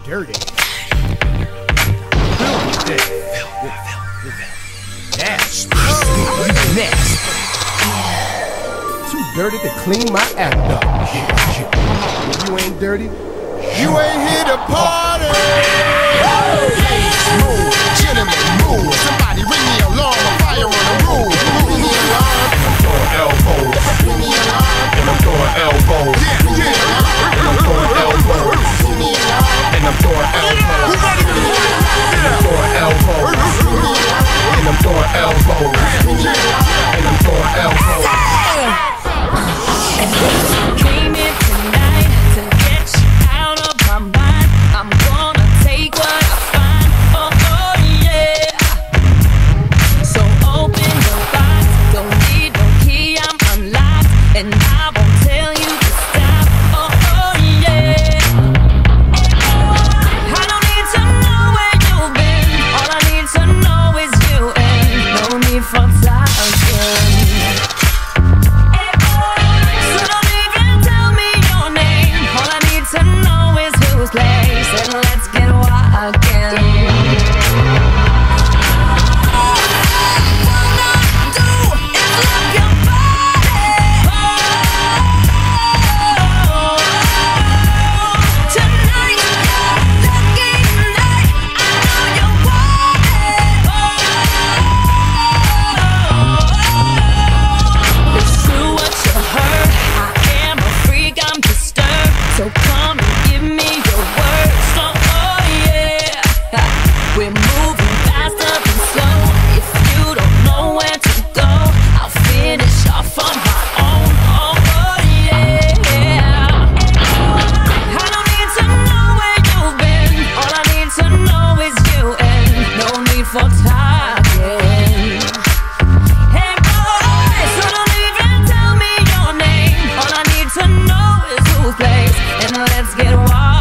dirty. Nasty. Too dirty to clean my act up. If you ain't dirty, you ain't here to party. Ladies, move. Gentlemen, move. Somebody ring the alarm. A fire on the roof. Ring the alarm. And I'm throwing elbows. Ring the alarm. And I'm throwing elbows. Yeah. And I'm throwing elbows. Ring the alarm. And I'm throwing elbows. And I'm throwing elbows. And I'm throwing elbows. And I'm throwing elbows. Came in tonight to get you out of my mind. I'm gonna take what I find. Oh yeah. So open your box. Don't need no key, I'm unlocked, and I won't tell you to stop. Oh yeah. I don't need to know where you've been. All I need to know is you, and no need for talking. To know is whose place, and let's get walking. So come and give me your word. So oh yeah, we're moving faster than slow. If you don't know where to go, I'll finish off on my own. Oh yeah. I don't need to know where you've been. All I need to know is you, and no need for talking. Hey boy, so don't even tell me your name. All I need to know is who's place. And let's get wild.